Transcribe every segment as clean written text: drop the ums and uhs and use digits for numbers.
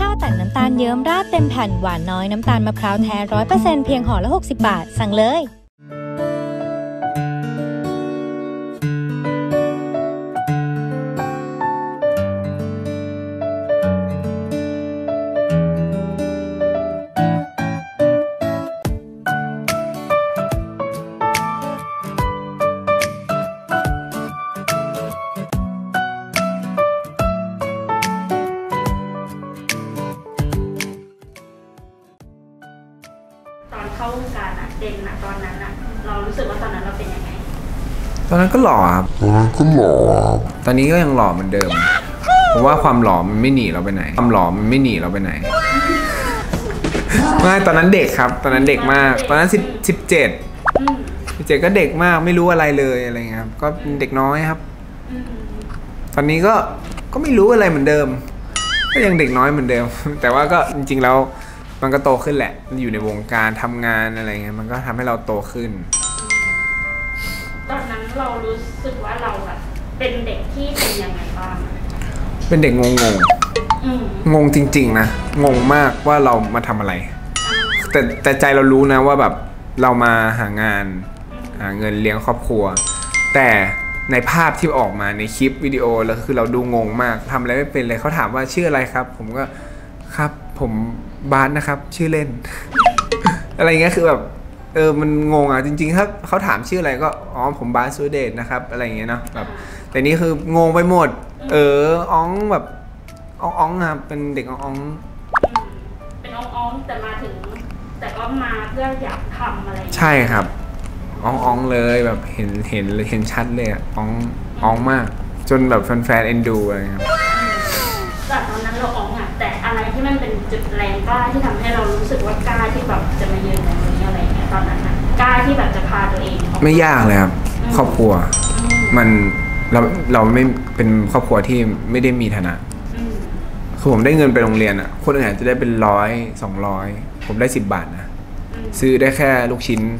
าวแต่งน้ำตาลเยิ้มราดเต็มแผ่นหวานน้อยน้ำตาลมะพร้าวแท้ 100% เพียงห่อละ60 บาทสั่งเลยเข้าวงการอะเด่นอะตอนนั้นอะเรารู้สึกว่าตอนนั้นเราเป็นยังไงตอนนั้นก็หล่อครับตอนนี้ก็ยังหล่อเหมือนเดิมเพราะว่าความหล่อมันไม่หนีเราไปไหนไม่ตอนนั้นเด็กครับตอนนั้นเด็กมากตอนนั้น17ก็เด็กมากไม่รู้อะไรเลยอะไรเงี้ยครับก็เด็กน้อยครับตอนนี้ก็ไม่รู้อะไรเหมือนเดิมก็ยังเด็กน้อยเหมือนเดิมแต่ว่าก็จริงๆแล้วมันก็โตขึ้นแหละอยู่ในวงการทำงานอะไรเงี้ยมันก็ทำให้เราโตขึ้นตอนนั้นเรารู้สึกว่าเราแบบเป็นเด็กที่เป็นยังไงบ้างเป็นเด็กงงจริงๆนะงงมากว่าเรามาทำอะไรแต่ใจเรารู้นะว่าแบบเรามาหางานหาเงินเลี้ยงครอบครัวแต่ในภาพที่ออกมาในคลิปวิดีโอแล้วคือเราดูงงมากทำอะไรไม่เป็นเลยเขาถามว่าชื่ออะไรครับผมก็ครับผมบาสนะครับชื่อเล่น อะไรเงี้ยคือแบบมันงงอ่ะจริงๆถ้าเขาถามชื่ออะไรก็อ๋อผมบาสสุเดชนะครับอะไรเงี้ยเนาะแบบแต่นี่คืองงไปหมดอ๋องแบบอ๋องครับเป็นเด็กอ๋องเป็นอ๋องแต่มาถึงแต่ก็มาเพื่ออยากทำอะไรใช่ครับอ๋องเลยแบบเห็นชัดเลยอ๋องมากจนแบบแฟนๆเอ็นดูอะไรครับแต่ตอนนั้นเราอ๋องอ่ะแต่อะไรที่มันเป็นจุดแรงกล้าที่ทำให้เรารู้สึกว่ากล้าที่แบบจะมายืนตรงนี้อะไรเงี้ยตอนนั้นนะกล้าที่แบบจะพาตัวเองไม่ยากเลยครับครอบครัวมันเราไม่เป็นครอบครัวที่ไม่ได้มีฐานะคือผมได้เงินไปโรงเรียนอ่ะคนอื่นอาจจะได้เป็น100 200ผมได้10 บาทนะซื้อได้แค่ลูกชิ้น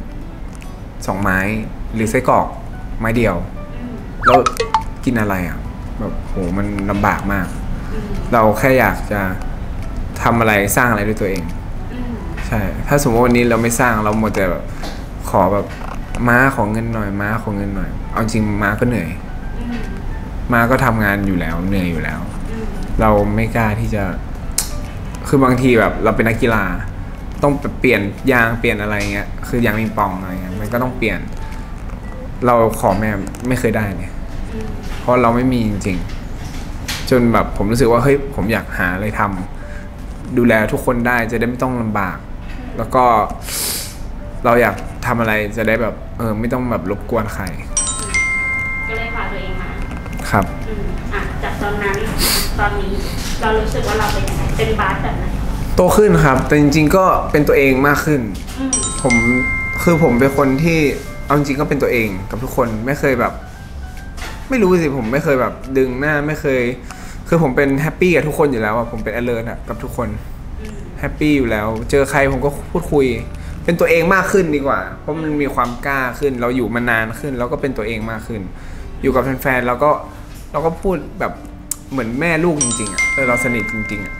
2 ไม้หรือไส้กรอกไม้เดียวแล้วกินอะไรอ่ะแบบโหมันลำบากมากเราแค่อยากจะทำอะไรสร้างอะไรด้วยตัวเองใช่ถ้าสมมติวันนี้เราไม่สร้างเราหมดแต่แบบขอแบบม้าของเงินหน่อยเอาจริงม้าก็เหนื่อยม้าก็ทำงานอยู่แล้วเหนื่อยอยู่แล้วเราไม่กล้าที่จะคือบางทีแบบเราเป็นนักกีฬาต้องเปลี่ยนยางเปลี่ยนอะไรเงี้ยคือยางปิงปองอะไรเงี้ยมันก็ต้องเปลี่ยนเราขอแม่ไม่เคยได้เนี่ยเพราะเราไม่มีจริงๆจนแบบผมรู้สึกว่าเฮ้ยผมอยากหาอะไรทำดูแลทุกคนได้จะได้ไม่ต้องลำบากแล้วก็เราอยากทำอะไรจะได้แบบไม่ต้องแบบรบกวนใครก็เลยพาตัวเองมาครับจากตอนนั้นตอนนี้เรารู้สึกว่าเราเป็นยังไงเป็นบาสแบบไหนโตขึ้นครับแต่จริงๆก็เป็นตัวเองมากขึ้นผมเป็นคนที่เอาจริงก็เป็นตัวเองกับทุกคนไม่เคยแบบไม่รู้สิผมไม่เคยแบบดึงหน้าไม่เคยคือผมเป็นแฮปปี้กับทุกคนอยู่แล้วอะผมเป็น alert อะกับทุกคนแฮปปี้อยู่แล้วเจอใครผมก็พูดคุยเป็นตัวเองมากขึ้นดีกว่าเพราะมันมีความกล้าขึ้นเราอยู่มานานขึ้นแล้วก็เป็นตัวเองมากขึ้นอยู่กับแฟนๆเราก็พูดแบบเหมือนแม่ลูกจริงๆอะเราสนิทจริงๆอะ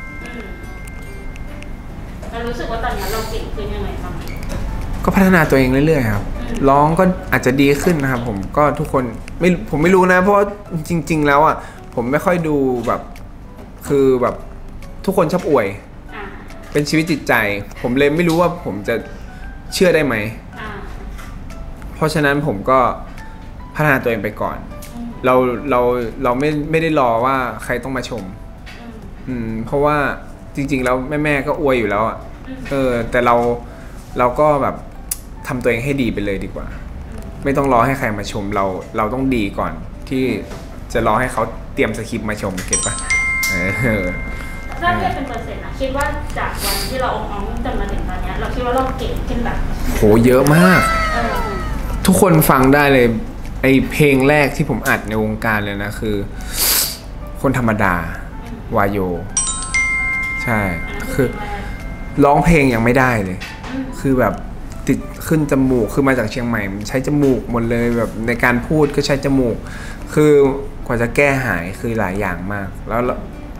เรารู้สึกว่าตอนนี้เราเก่งขึ้นยังไงบ้างก็พัฒนาตัวเองเรื่อยๆครับร้องก็อาจจะดีขึ้นนะครับผมก็ทุกคนผมไม่รู้นะเพราะจริงๆแล้วอ่ะผมไม่ค่อยดูแบบคือแบบทุกคนชอบอวยเป็นชีวิตจิตใจผมเลยไม่รู้ว่าผมจะเชื่อได้ไหมเพราะฉะนั้นผมก็พัฒนาตัวเองไปก่อนเราไม่ได้รอว่าใครต้องมาชมเพราะว่าจริงๆแล้วแม่ก็อวยอยู่แล้วอ่ะแต่เราก็แบบทำตัวเองให้ดีไปเลยดีกว่าไม่ต้องรอให้ใครมาชมเราต้องดีก่อนที่จะรอให้เขาเตรียมสคริปต์มาชมเก็ตปะถ้าเทียบเป็นเปอร์เซ็นต์นะคิดว่าจากวันที่เราอ้องจนมาถึงตอนนี้เราคิดว่าเราเก่งขึ้นแบบโหเยอะมากทุกคนฟังได้เลยไอเพลงแรกที่ผมอัดในวงการเลยนะคือคนธรรมดาวายโยใช่คือร้องเพลงยังไม่ได้เลยคือแบบติดขึ้นจมูกคือมาจากเชียงใหม่มันใช้จมูกหมดเลยแบบในการพูดก็ใช้จมูกคือกว่าจะแก้หายคือหลายอย่างมากแล้ว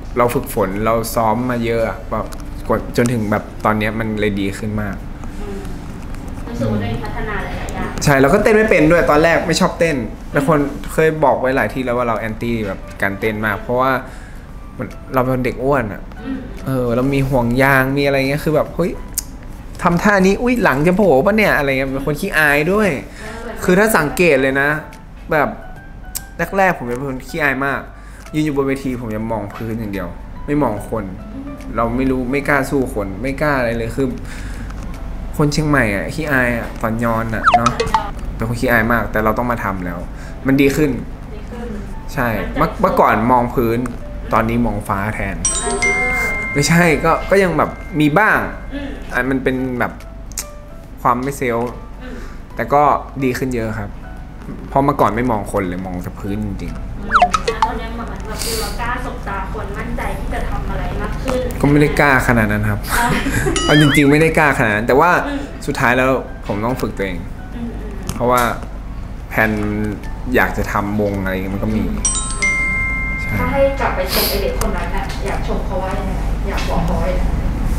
เราฝึกฝนเราซ้อมมาเยอะแบบจนถึงแบบตอนนี้มันเลยดีขึ้นมากรู้สึกว่าได้พัฒนาหลายๆอย่างใช่แล้วก็เต้นไม่เป็นด้วยตอนแรกไม่ชอบเต้นแล้วคนเคยบอกไว้หลายทีแล้วว่าเราแอนตี้แบบการเต้นมากเพราะว่าเราเป็นเด็กอ้วนอ่ะเรามีห่วงยางมีอะไรเงี้ยคือแบบเฮ้ยทำท่านี้อุ้ยหลังจะโผล่ปะเนี่ยอะไรเงี้ยเป็นคนขี้อายด้วยคือถ้าสังเกตเลยนะแบบแรกๆผมเป็นคนขี้อายมากยืนอยู่บนเวทีผมจะมองพื้นอย่างเดียวไม่มองคนเราไม่รู้ไม่กล้าสู้คนไม่กล้าอะไรเลยคือคนเชียงใหม่อ่ะขี้อายอ่ะตอนย้อนอ่ะเนาะเป็นคนขี้อายมากแต่เราต้องมาทำแล้วมันดีขึ้นใช่เมื่อก่อนมองพื้นตอนนี้มองฟ้าแทนไม่ใช่ก็ยังแบบมีบ้างมันเป็นแบบความไม่เซลล์แต่ก็ดีขึ้นเยอะครับเพราะเมื่อก่อนไม่มองคนเลยมองแต่พื้นจริงตอนนี้เหมือนแบบเรากล้าสบตาคนมั่นใจที่จะทำอะไรมากขึ้นก็ไม่ได้กล้าขนาดนั้นครับเอาจริงๆไม่ได้กล้าขนาดนั้นแต่ว่าสุดท้ายแล้วผมต้องฝึกตัวเองเพราะว่าแผนอยากจะทำวงอะไรมันก็มีถ้าให้กลับไปชมไอเด็กคนนั้นน่ะอยากชมเขาว่ายังไงอยากบอกเขาว่ายังไง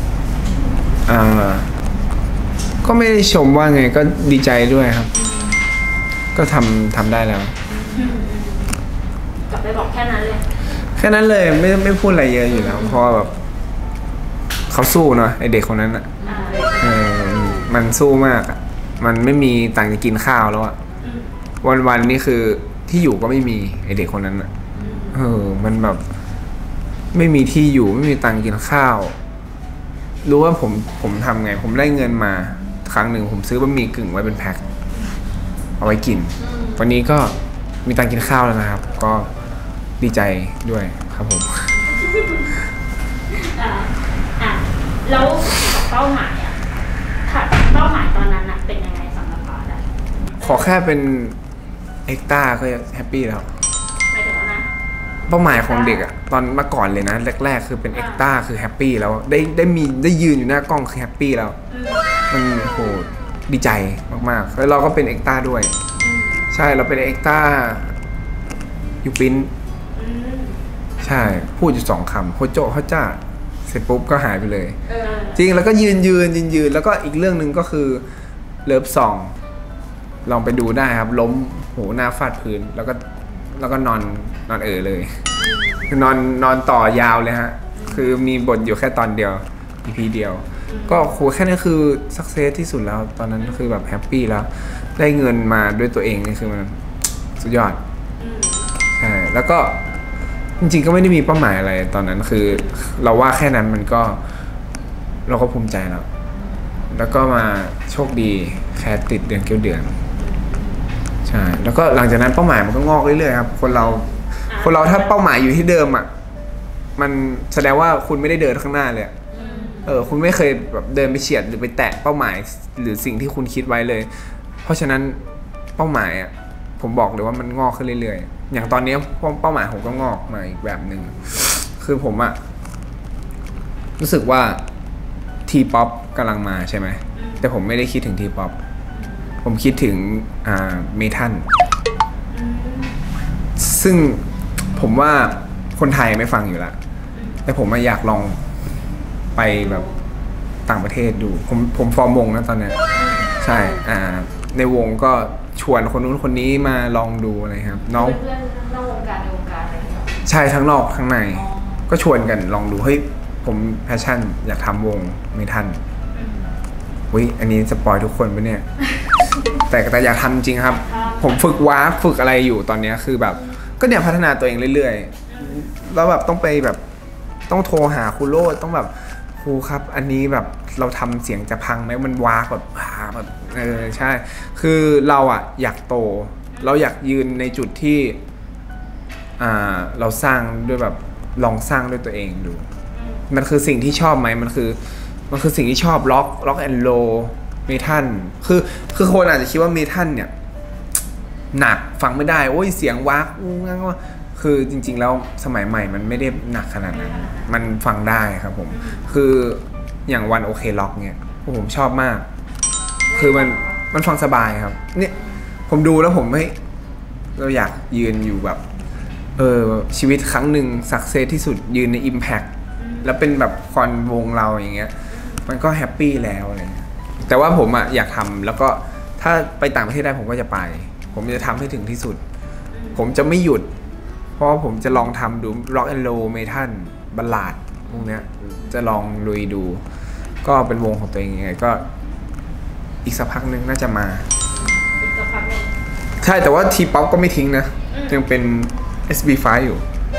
ก็ไม่ได้ชมว่าไงก็ดีใจด้วยครับก็ทำได้แล้วกลับไปบอกแค่นั้นเลยแค่นั้นเลยไม่พูดอะไรเยอะอยู่แล้วเพราะแบบเขาสู้เนาะไอเด็กคนนั้นอ่ะมันสู้มากอ่ะมันไม่มีตังค์จะกินข้าวแล้วอ่ะวันๆนี่คือที่อยู่ก็ไม่มีไอเด็กคนนั้นอ่ะมันแบบไม่มีที่อยู่ไม่มีตังค์กินข้าวรู้ว่าผมทำไงผมได้เงินมาครั้งหนึ่งผมซื้อบะหมี่กึ่งไว้เป็นแพ็คเอาไว้กินวันนี้ก็มีตังค์กินข้าวแล้วนะครับก็ดีใจด้วยครับผมแล้วเป้าหมายเป้าหมายตอนนั้นเป็นยังไงสำหรับเราขอแค่เป็นเอ็กต้าก็แฮปปี้แล้วเป้าหมายของเด็กอะตอนเมื่อก่อนเลยนะแรกๆคือเป็นเอ็กต้าคือแฮปปี้แล้วได้ยืนอยู่หน้ากล้องคือแฮปปี้แล้วมันโหดีใจมากๆแล้วเราก็เป็นเอ็กต้าด้วยใช่เราเป็นเอ็กต้ายูปินใช่พูดอยู่2 คำโฮโจโฮจ้าเสร็จปุ๊บก็หายไปเลยจริงแล้วก็ยืนแล้วก็อีกเรื่องหนึ่งก็คือเลิฟซองลองไปดูได้ครับล้มโหหน้าฟาดพื้นแล้วก็นอนเลยนอนต่อยาวเลยฮะคือมีบทอยู่แค่ตอนเดียว EP เดียวก็โหแค่นี้คือสักเซสที่สุดแล้วตอนนั้นคือแบบแฮปปี้แล้วได้เงินมาด้วยตัวเองนี่คือมันสุดยอดใช่แล้วก็จริงๆก็ไม่ได้มีเป้าหมายอะไรตอนนั้นคือเราว่าแค่นั้นมันก็เราก็ภูมิใจแล้วก็มาโชคดีแค่ติดเดือนเกี่ยวเดือนใช่แล้วก็หลังจากนั้นเป้าหมายมันก็งอกเรื่อยๆครับคนเราถ้าเป้าหมายอยู่ที่เดิมอ่ะมันแสดงว่าคุณไม่ได้เดินข้างหน้าเลยคุณไม่เคยแบบเดินไปเฉียดหรือไปแตะเป้าหมายหรือสิ่งที่คุณคิดไว้เลยเพราะฉะนั้นเป้าหมายอ่ะผมบอกเลยว่ามันงอกขึ้นเรื่อยๆอย่างตอนนี้เป้าหมายผมก็งอกมาอีกแบบนึงคือผมอ่ะรู้สึกว่าทีป๊อปกำลังมาใช่ไหมแต่ผมไม่ได้คิดถึงทีป๊อปผมคิดถึงเมทัลซึ่งผมว่าคนไทยไม่ฟังอยู่แล้วแต่ผมอยากลองไปแบบต่างประเทศดูผมฟอร์มวงนะตอนนี้ใช่ในวงก็ชวนคนนู้นคนนี้มาลองดูอะไรครับน้องเพื่อนนอกวงการในวงการอะไรอย่างเงี้ยใช่ทั้งนอกทั้งในก็ชวนกันลองดูเฮ้ยผมแพชชั่นอยากทำวงเมทัลอันนี้สปอยทุกคนปะเนี่ยแต่อยากทำจริงครับผมฝึกวากฝึกอะไรอยู่ตอนนี้คือแบบก็เนี่ยพัฒนาตัวเองเรื่อยๆแล้วแบบต้องไปแบบต้องโทรหาครูโรจน์ต้องแบบครูครับอันนี้แบบเราทำเสียงจะพังไหมมันวากแบบใช่คือเราอะอยากโตเราอยากยืนในจุดที่เราสร้างด้วยแบบลองสร้างด้วยตัวเองดูมันคือสิ่งที่ชอบไหมมันคือสิ่งที่ชอบล็อกแอนด์โรเมทัลคือคนอาจจะคิดว่าเมทัลเนี่ยหนักฟังไม่ได้โอ้ยเสียงวักงั้นก็คือจริงๆแล้วสมัยใหม่มันไม่ได้หนักขนาดนั้นมันฟังได้ครับผมคืออย่างวันโอเคล็อกเนี่ยผมชอบมากคือมันฟังสบายครับเนี่ยผมดูแล้วผมเราอยากยืนอยู่แบบชีวิตครั้งหนึ่งสักเซสที่สุดยืนใน Impact แล้วเป็นแบบคอนวงเราอย่างเงี้ยมันก็แฮปปี้แล้วอะไรเงี้ยแต่ว่าผมอยากทำแล้วก็ถ้าไปต่างประเทศได้ผมก็จะไปผมจะทำให้ถึงที่สุดผมจะไม่หยุดเพราะผมจะลองทำดู Rock and Roll Metal บัลลาดพวกเนี้ยจะลองลุยดูก็เป็นวงของตัวเองยังไงก็อีกสักพักนึงน่าจะมาอีกสักพักนึงใช่แต่ว่าทีป๊อปก็ไม่ทิ้งนะยังเป็น SB5 อยู่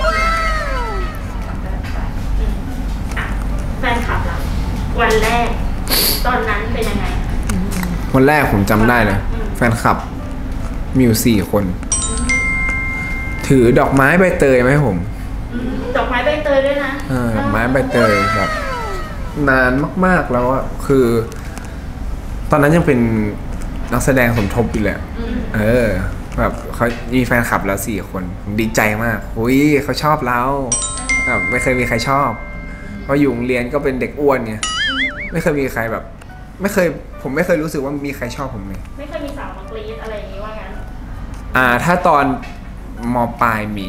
แฟนคลับล่ะวันแรกตอนนั้นเป็นยังไงวันแรกผมจำได้เลยแฟนคลับมีอยู่4 คนถือดอกไม้ใบเตยไหมผมดอกไม้ใบเตยด้วยนะดอกไม้ใบเตยแบบนานมากๆแล้วอะคือตอนนั้นยังเป็นนักแสดงสมทบอยู่แหละแบบเขามีแฟนคลับแล้ว4 คนผมดีใจมากอุ้ยเขาชอบเราแบบไม่เคยมีใครชอบเพราะอยู่โรงเรียนก็เป็นเด็กอ้วนไงไม่เคยมีใครแบบผมไม่เคยรู้สึกว่ามีใครชอบผมเลยไม่เคยมีสาวมากรี๊ดอะไรอย่างงี้ว่างั้นถ้าตอนม.ปลายมี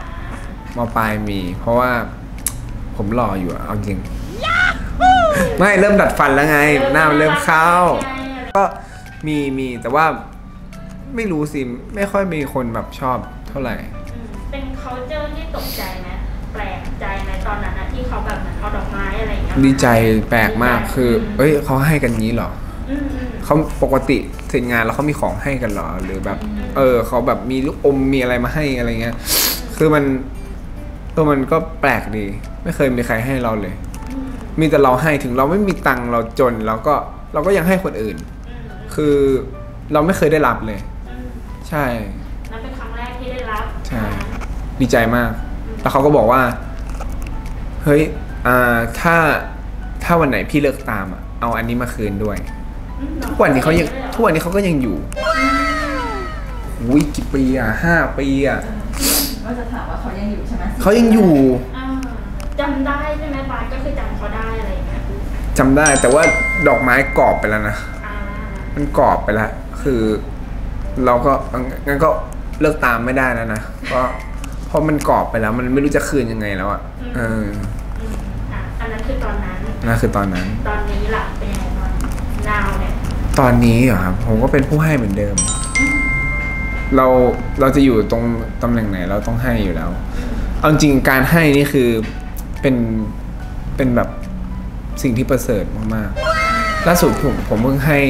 เพราะว่าผมหล่ออยู่เอาจริงไม่เริ่มดัดฟันแล้วไงหน้ามันเริ่มเข้าก็มีแต่ว่าไม่รู้สิไม่ค่อยมีคนแบบชอบเท่าไหร่เป็น culture ที่ตกใจไหมแปลกใจไหมตอนนั้นนะที่เขาแบบเอาดอกไม้อะไรอย่างเงี้ยดีใจแปลกมากคือเขาให้กันงี้เหรอเขาปกติเสร็จงานแล้วเขามีของให้กันเหรอหรือแบบเขาแบบมีลูกอมมีอะไรมาให้อะไรเงี้ยคือมันก็แปลกดีไม่เคยมีใครให้เราเลยมีแต่เราให้ถึงเราไม่มีตังค์เราจนเราก็ยังให้คนอื่นคือเราไม่เคยได้รับเลยใช่นั่นเป็นครั้งแรกที่ได้รับใช่ดีใจมากแล้วเขาก็บอกว่าเฮ้ยถ้าวันไหนพี่เลิกตามเอาอันนี้มาคืนด้วยทุกวันนี้เขาก็ยังอยู่กี่ปี5 ปีก็จะถามว่าเขายังอยู่ใช่ไหมเขายังอยู่จำได้ใช่ไหมบาสก็คือจำเขาได้อะไรอย่างเงี้ยจำได้แต่ว่าดอกไม้กรอบไปแล้วนะมันกรอบไปแล้วคือเราก็งั้นก็เลิกตามไม่ได้แล้วนะก็เพราะมันกรอบไปแล้วมันไม่รู้จะคืนยังไงแล้วอันนั้นคือตอนนั้นนั่นคือตอนนั้นตอนนี้ล่ะเป็นยังไงตอนนาวเนี่ยตอนนี้เหรอครับผมก็เป็นผู้ให้เหมือนเดิมเราจะอยู่ตรงตำแหน่งไหนเราต้องให้อยู่แล้วเอาจริงการให้นี่คือเป็นแบบสิ่งที่ประเสริฐมากๆล่าสุดผมเพิ่งให้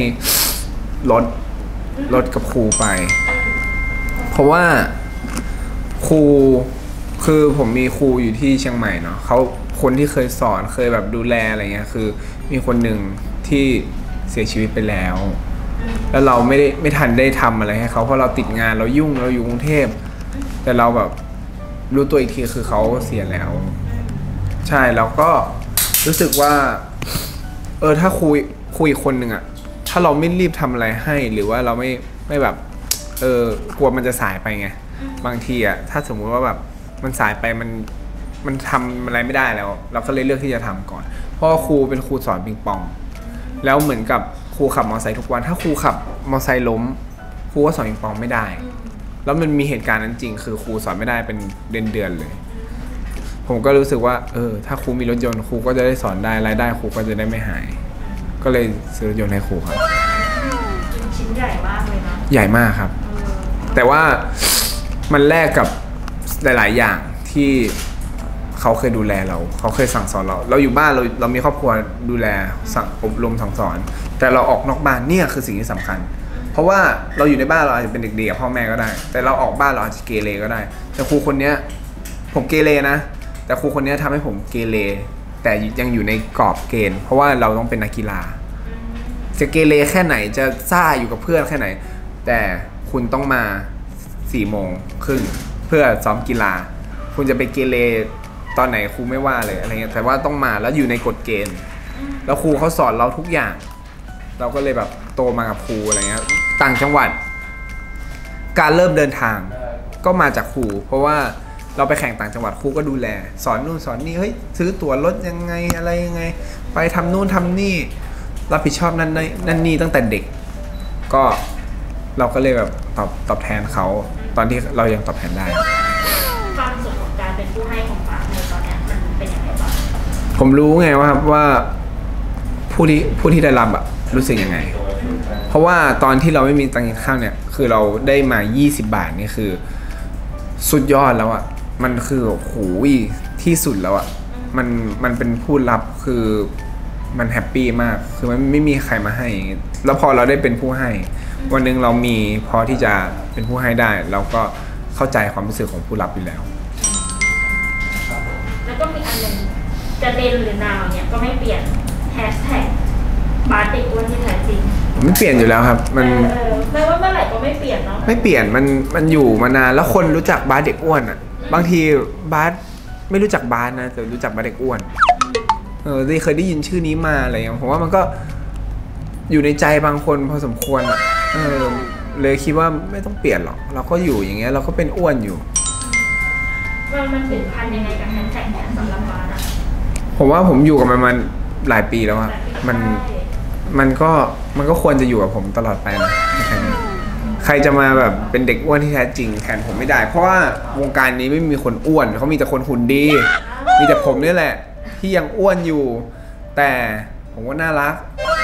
รถกับครูไปเพราะว่าครูคือผมมีครูอยู่ที่เชียงใหม่เนาะเขาคนที่เคยสอนเคยแบบดูแลอะไรเงี้ยคือมีคนหนึ่งที่เสียชีวิตไปแล้วเราไม่ทันได้ทำอะไรให้เขาเพราะเราติดงานเรายุ่งเราอยู่กรุงเทพแต่เราแบบรู้ตัวอีกทีคือเขาเสียแล้วใช่แล้วก็รู้สึกว่าถ้าคุยคนหนึ่งถ้าเราไม่รีบทำอะไรให้หรือว่าเราไม่แบบกลัวมันจะสายไปไงบางทีถ้าสมมุติว่าแบบมันสายไปมันทำอะไรไม่ได้แล้วเราก็เลยเลือกที่จะทำก่อนเพราะครูเป็นครูสอนปิงปองแล้วเหมือนกับครูขับมอเตอร์ไซค์ทุกวันถ้าครูขับมอเตอร์ไซค์ล้มครูก็สอนปิงปองไม่ได้แล้วมันมีเหตุการณ์นั้นจริงคือครูสอนไม่ได้เป็นเดือนเลยผมก็รู้สึกว่าถ้าครูมีรถยนต์ครูก็จะได้สอนได้รายได้ครูก็จะได้ไม่หายก็เลยซื้อรถยนต์ให้ครูครับชิ้นใหญ่มากเลยนะใหญ่มากครับแต่ว่ามันแลกกับหลายๆอย่างที่เขาเคยดูแลเขาเคยสั่งสอนเราอยู่บ้านเรามีครอบครัวดูแลสั่งอบรมสั่งสอนแต่เราออกนอกบ้านเนี่ยคือสิ่งที่สำคัญเพราะว่าเราอยู่ในบ้านเราอาจจะเป็นเด็กดีกับพ่อแม่ก็ได้แต่เราออกบ้านเราอาจจะเกเรก็ได้แต่ครูคนนี้ผมเกเรนะแต่ครูคนนี้ทำให้ผมเกเรแต่ยังอยู่ในกรอบเกณฑ์เพราะว่าเราต้องเป็นนักกีฬาจะเกเรแค่ไหนจะซ่าอยู่กับเพื่อนแค่ไหนแต่คุณต้องมา4:30เพื่อซ้อมกีฬาคุณจะไปเกเรตอนไหนครูไม่ว่าเลยอะไรเงี้ยแต่ว่าต้องมาแล้วอยู่ในกฎเกณฑ์แล้วครูเขาสอนเราทุกอย่างเราก็เลยแบบโตมากับครูอะไรเงี้ยต่างจังหวัดการเริ่มเดินทางก็มาจากครูเพราะว่าเราไปแข่งต่างจังหวัดครูก็ดูแลสอนนู่นสอนนี่เฮ้ยซื้อตั๋วรถยังไงอะไรยังไงไปทำนู่นทำนี่รับผิดชอบนั่นนี่ตั้งแต่เด็กก็เราก็เลยแบบตอบแทนเขาตอนที่เรายังตอบแทนได้ความผู้ให้ของบาสในตอนเนี้ยมันเป็นยังไงบ้างผมรู้ไงว่าผู้ที่ได้รับอะรู้สึกยังไงเพราะว่าตอนที่เราไม่มีตังค์กินข้าวเนี่ยคือเราได้มา20 บาทนี่คือสุดยอดแล้วอะมันคือโหยที่สุดแล้วอะมันเป็นผู้รับคือมันแฮปปี้มากคือมันไม่มีใครมาให้แล้วพอเราได้เป็นผู้ให้วันหนึ่งเรามีพอที่จะเป็นผู้ให้ได้เราก็เข้าใจความรู้สึกของผู้รับอยู่แล้วแล้วก็มีอันหนึ่งจะเด่นหรือนาวเนี่ยก็ไม่เปลี่ยนแฮชแท็กบาสเด็กอ้วนที่แท้จริงไม่เปลี่ยนอยู่แล้วครับมันไม่ว่าเมื่อไหร่ก็ไม่เปลี่ยนเนาะไม่เปลี่ยนมันอยู่มานานแล้วคนรู้จักบาสเด็กอ้วนอ่ะบางทีบาสไม่รู้จักบาสนะแต่รู้จักบาสเด็กอ้วนเคยได้ยินชื่อนี้มาอะไรอย่างเงี้ยผมว่ามันก็อยู่ในใจบางคนพอสมควรอ่ะเลยคิดว่าไม่ต้องเปลี่ยนหรอกเราก็อยู่อย่างเงี้ยเราก็เป็นอ้วนอยู่มันถึงพันยังไงกับแฮชแท็กเนี่ยสำหรับบาสอ่ะผมว่าผมอยู่กับมันหลายปีแล้วอะมันก็ควรจะอยู่กับผมตลอดไปนะใครจะมาแบบเป็นเด็กอ้วนที่แท้จริงแทนผมไม่ได้เพราะว่าวงการนี้ไม่มีคนอ้วนเขามีแต่คนหุ่นดีมีแต่ผมนี่แหละที่ยังอ้วนอยู่แต่ผมก็น่ารัก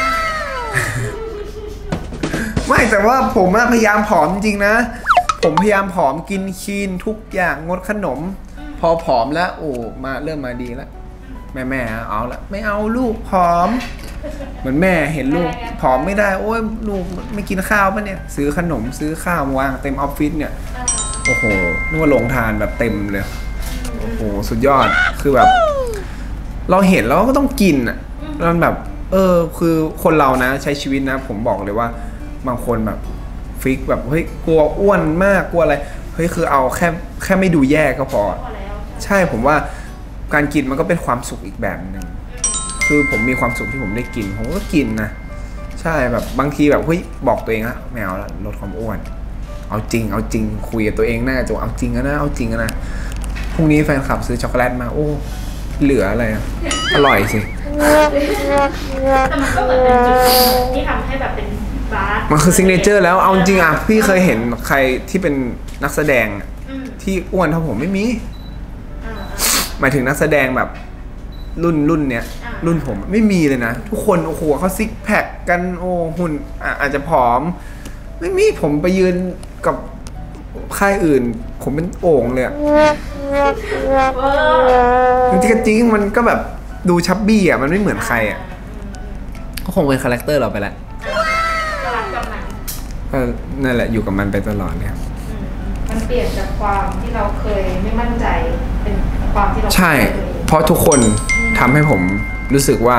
ไม่แต่ว่าผมพยายามผอมจริงๆนะผมพยายามผอมกินคีนทุกอย่างงดขนมพอผอมแล้วเริ่มมาดีแล้วแม่เอาละไม่เอาลูกผอมเหมือนแม่เห็นลูกผอมไม่ได้โอ้ยลูกไม่กินข้าวป่ะเนี่ยซื้อขนมซื้อข้าววางเต็มออฟฟิศเนี่ยโอ้โหนึกว่าลงทานแบบเต็มเลยโอ้โหสุดยอดคือแบบเราเห็นแล้วก็ต้องกินอ่ะมันแบบคือคนเรานะใช้ชีวิตนะผมบอกเลยว่าบางคนแบบฟิกแบบเฮ้ยกลัวอ้วนมากกลัวอะไรเฮ้ยคือเอาแค่ไม่ดูแย่ก็พอใช่ผมว่าการกินมันก็เป็นความสุขอีกแบบนึงคือผมมีความสุขที่ผมได้กินผมก็กินนะใช่แบบบางทีแบบเฮ้ยบอกตัวเองอะไม่เอาละลดความอ้วนเอาจริงคุยกับตัวเองหน้าจะเอาจริงนะเอาจริงนะพรุ่งนี้แฟนคลับซื้อช็อกโกแลตมาโอ้เหลืออะไรอะอร่อยสิแต่มันก็เหมือนเป็นจุดที่ทำให้แบบเป็นบาสมันคือซิกเนเจอร์แล้วเอาจริงอะพี่เคยเห็นใครที่เป็นนักแสดงที่อ้วนเท่าผมไม่มีหมายถึงนักแสดงแบบรุ่นเนี้ยรุ่นผมไม่มีเลยนะทุกคนโอ้โหเขาซิกแพคกันโอ้หุ่นอาจจะผอมไม่มีผมไปยืนกับค่ายอื่นผมเป็นโอ่งเลยจริงมันก็แบบดูชับบี้อ่ะมันไม่เหมือนใครอ่ะก็คงเป็นคาแรคเตอร์เราไปแล้วก็นั่นแหละอยู่กับมันไปตลอดเลยครับมันเปลี่ยนจากความที่เราเคยไม่มั่นใจเป็นความที่เราใช่เพราะทุกคนทำให้ผมรู้สึกว่า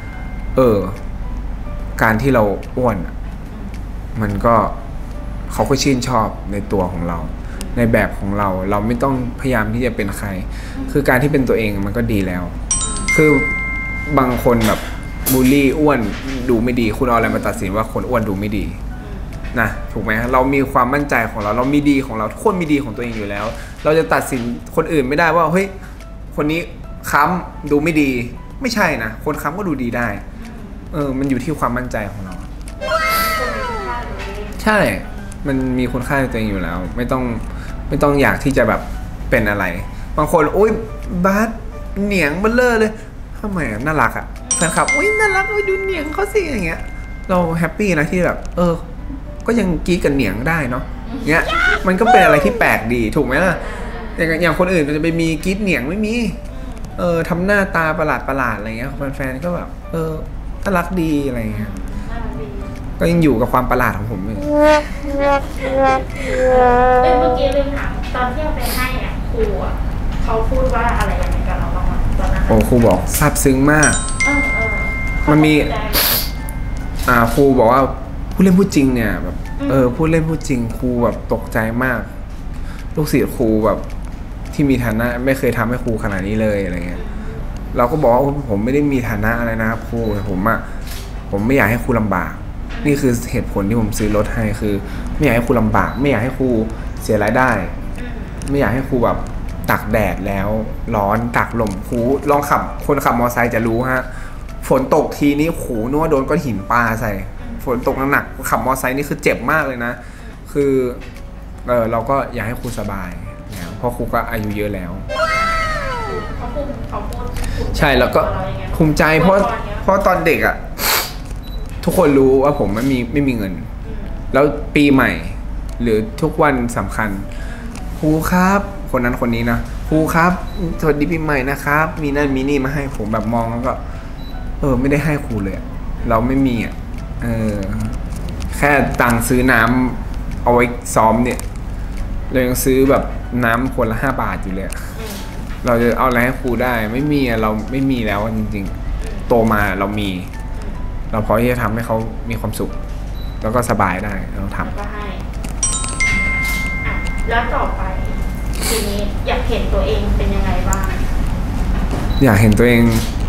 การที่เราอ้วนมันก็เขาก็ชื่นชอบในตัวของเราในแบบของเราไม่ต้องพยายามที่จะเป็นใครคือการที่เป็นตัวเองมันก็ดีแล้วคือบางคนแบบบูลลี่อ้วนดูไม่ดีคุณเอาอะไรมาตัดสินว่าคนอ้วนดูไม่ดีนะถูกไหมเรามีความมั่นใจของเรามีดีของเราทุกคนมีดีของตัวเองอยู่แล้วเราจะตัดสินคนอื่นไม่ได้ว่าเฮ้ยคนนี้ค้ำดูไม่ดีไม่ใช่นะคนค้ำก็ดูดีได้มันอยู่ที่ความมั่นใจของเราใช่มันมีคุณค่าในตัวเองอยู่แล้วไม่ต้องอยากที่จะแบบเป็นอะไรบางคนโอ๊ยบาสเหนียงเบลเลอร์เลยทำไมน่ารักอ่ะแฟนคลับโอ๊ยน่ารักโอ๊ยดูเหนียงเขาสิอย่างเงี้ยเราแฮปปี้นะที่แบบก็ยังกี๊กันเหนียงได้เนาะเงี้ยมันก็เป็นอะไรที่แปลกดีถูกไหมล่ะอย่างคนอื่นจะไปมีกี๊เหนียงไม่มีทำหน้าตาประหลาดอะไรเงี้ยแฟนๆก็แบบน่ารักดีอะไรเงี้ยก็ยังอยู่กับความประหลาดของผมอยู่เมื่อกี้ลืมถามตอนที่เราไปให้ครูเขาพูดว่าอะไรยังไงกับเราบ้างตอนนั้นครูบอกซาบซึ้งมากมันมีครูบอกว่าผู้เล่นพูดจริงเนี่ยแบบผู้เล่นพูดจริงครูแบบตกใจมากลูกศิษย์ครูแบบที่มีฐานะไม่เคยทำให้ครูขนาดนี้เลยอะไรเงี้ยเราก็บอกว่าผมไม่ได้มีฐานะอะไรนะครับครูผมไม่อยากให้ครูลำบากนี่คือเหตุผลที่ผมซื้อรถให้คือไม่อยากให้ครูลำบากไม่อยากให้ครูเสียรายได้ไม่อยากให้ครูแบบตากแดดแล้วร้อนตากลมครูลองคนขับมอเตอร์ไซค์จะรู้ฮะฝนตกทีนี้โหนึกว่าโดนก้อนหินปาใส่ฝนตกหนักขับมอเตอร์ไซค์นี่คือเจ็บมากเลยนะคือเราก็อยากให้ครูสบายเพราะครูก็อายุเยอะแล้วเขาพูดใช่แล้วก็ภูมิใจเพราะตอนเด็กอ่ะทุกคนรู้ว่าผมไม่มีเงินแล้วปีใหม่หรือทุกวันสำคัญครูครับคนนั้นคนนี้นะครูครับสวัสดีปีใหม่นะครับมีนั่นมีนี่มาให้ผมแบบมองแล้วก็ไม่ได้ให้ครูเลยเราไม่มีอ่ะแค่ตังค์ซื้อน้ำเอาไว้ซ้อมเนี่ยเรายังซื้อแบบน้ำคนละ5 บาทอยู่เลยเราจะเอาอะไรให้ครูได้ไม่มีเราไม่มีแล้วจริงๆโตมาเรามีเราพอที่จะทำให้เขามีความสุขแล้วก็สบายได้เราทำก็ให้แล้วต่อไปทีนี้อยากเห็นตัวเองเป็นยังไงบ้างอยากเห็นตัวเอง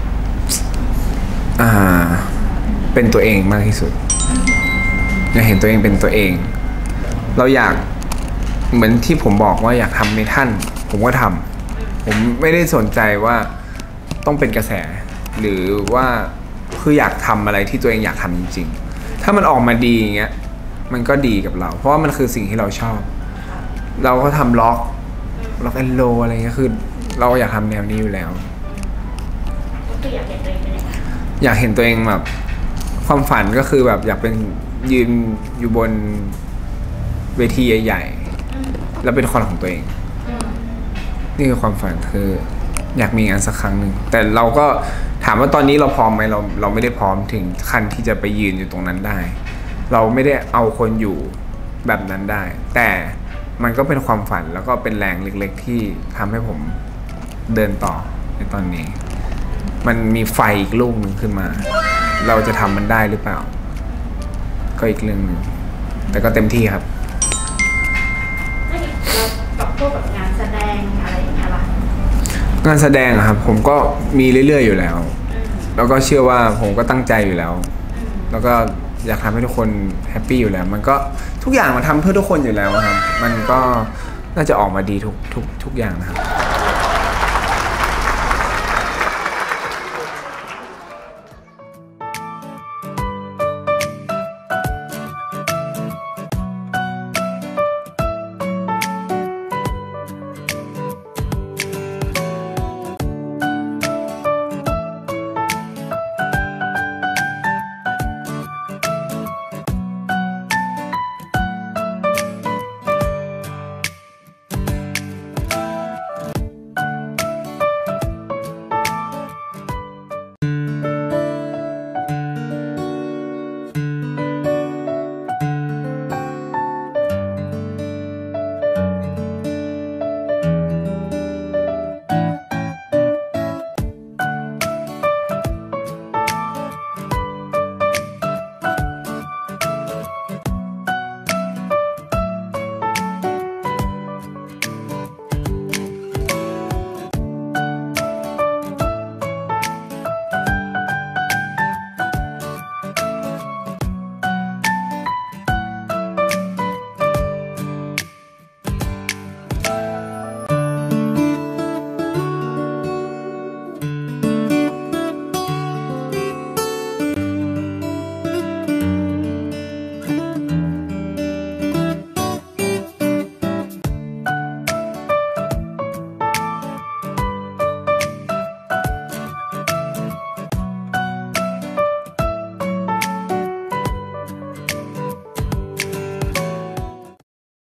เป็นตัวเองมากที่สุดอยากเห็นตัวเองเป็นตัวเองเราอยากเหมือนที่ผมบอกว่าอยากทำเมทัลผมก็ทำผมไม่ได้สนใจว่าต้องเป็นกระแสหรือว่าคืออยากทำอะไรที่ตัวเองอยากทำจริงๆถ้ามันออกมาดีอย่างเงี้ยมันก็ดีกับเราเพราะว่ามันคือสิ่งที่เราชอบเราก็ทำล็อกแอนด์โรอะไรเงี้ยคือเราอยากทำแนวนี้อยู่แล้วก็อยากเห็นตัวเองเป็นยังไงอยากเห็นตัวเองแบบความฝันก็คือแบบอยากเป็นยืนอยู่บนเวทีใหญ่ๆแล้วเป็นคนของตัวเองนี่คือความฝันคืออยากมีงานสักครั้งหนึ่งแต่เราก็ถามว่าตอนนี้เราพร้อมไหมเราไม่ได้พร้อมถึงขั้นที่จะไปยืนอยู่ตรงนั้นได้เราไม่ได้เอาคนอยู่แบบนั้นได้แต่มันก็เป็นความฝันแล้วก็เป็นแรงเล็กๆที่ทำให้ผมเดินต่อในตอนนี้มันมีไฟอีกลูกหนึ่งขึ้นมาเราจะทำมันได้หรือเปล่าก็อีกเรื่องหนึ่งแต่ก็เต็มที่ครับแล้วกับพวกแบบงานแสดงอะไรอย่างเงี้ยล่ะงานแสดงครับผมก็มีเรื่อยๆอยู่แล้วแล้วก็เชื่อว่าผมก็ตั้งใจอยู่แล้วแล้วก็อยากทำให้ทุกคนแฮปปี้อยู่แล้วมันก็ทุกอย่างมาทำเพื่อทุกคนอยู่แล้วครับมันก็น่าจะออกมาดีทุกอย่างนะครับ